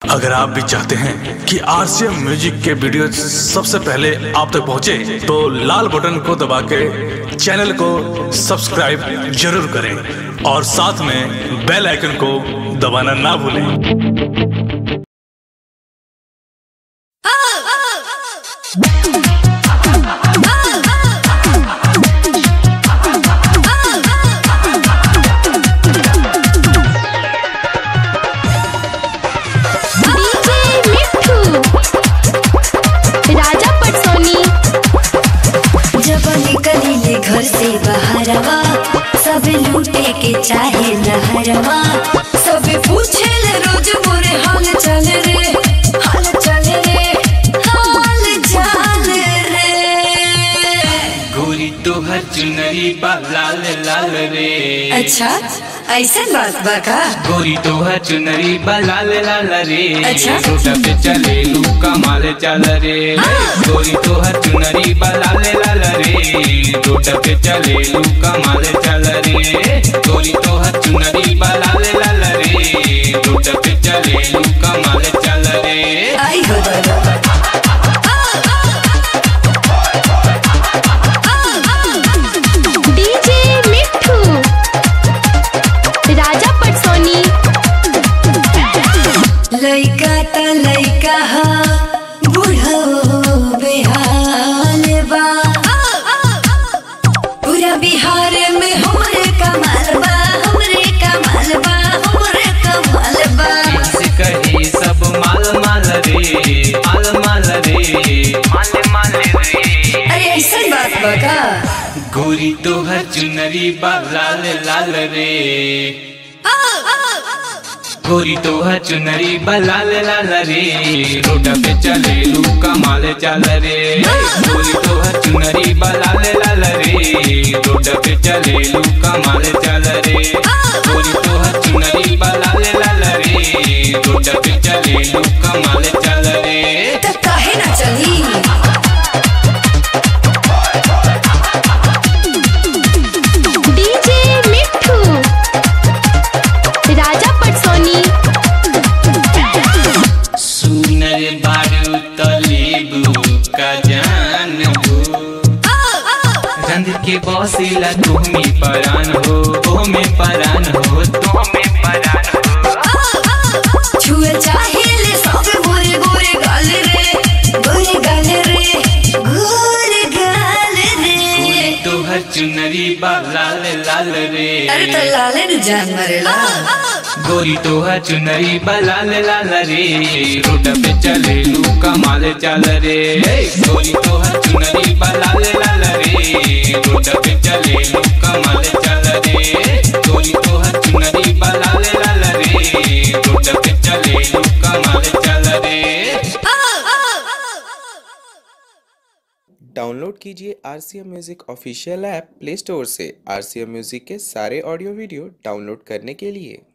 अगर आप भी चाहते हैं कि आरसीएम म्यूजिक के वीडियो सबसे पहले आप तक पहुंचे, तो लाल बटन को दबा के चैनल को सब्सक्राइब जरूर करें और साथ में बेल आइकन को दबाना ना भूलें। घर से बाहरवा सब लूटे के चाहे लहरवा, सब पूछे ले रोज मोरे हाल चल रे, हाल चल रे, हाल चल रे। गोरी तोहर चुनरी बा लाल लाल रे। अच्छा ऐसा बात बा का? गोरी तोहर चुनरी बा लाल लाल रे। अच्छा रोड पे चले लू कमाल चल रे। गोरी तोहर चुनरी बा लाल लाल रे। रोड पे चले लू कमाल चल रे। गोरी तोहर चुनरी बा लाल लाल रे। रोड पे चले लू कमाल चल रे। आई हो दादा लइका त लइका हा बूढ़ो बेहाल बा, पूरा बिहार में हमरे कमाल बा, हमरे कमाल बा, हमरे कमाल बा। से कही सब माल माल रे, माल माल रे, माल माल रे। अरे ऐसा बात बा का? गोरी तोहर चुनरी बा लाल लाल रे। गोरी तोहर चुनरी बा लाल लाल रे। रोड पे चले लू कमाल चल रे। गोरी तोहर चुनरी बा लाल लाल रे। रोड पे चले लू कमाल चल रे। गोरी तोहर चुनरी बा लाल लाल रे। रोड पे चले लू कमाल चल रे। तो काहे ना चली? के बौसिला तुम्हें परान हो, तुम्हें परान हो, तुम्हें परान हो। छुए चाहे ले सब गोरे गोरे गाल रे, गोरे गाल रे, गोरे गाल रे। तोहर चुनरी बा लाल लाल रे। अरे तो लाले न जान मरेला। गोरी तोहर चुनरी बा लाल लाल रे। रोड पे चले लू कमाल चल रे। गोरी तोहर चुनरी बा लाल लाल रे। रोड पे चले लू कमाल चल रे। गोरी तोहर चुनरी बा लाल लाल रे। रोड पे चले लू कमाल चल रे। डाउनलोड कीजिए RCM music official app play store से। आरसीएम म्यूजिक के सारे ऑडियो वीडियो डाउनलोड करने के लिए